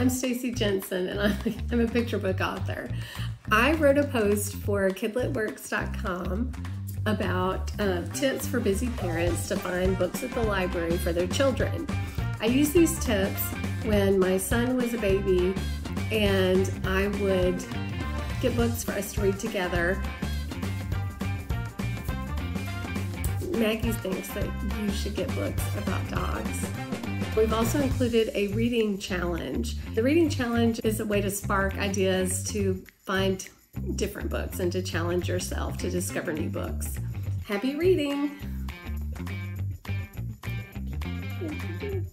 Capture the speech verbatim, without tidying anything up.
I'm Stacy Jensen, and I'm, I'm a picture book author. I wrote a post for Kidlit Works dot com about uh, tips for busy parents to find books at the library for their children. I used these tips when my son was a baby, and I would get books for us to read together. Maggie thinks that you should get books about dogs. We've also included a reading challenge. The reading challenge is a way to spark ideas to find different books and to challenge yourself to discover new books. Happy reading!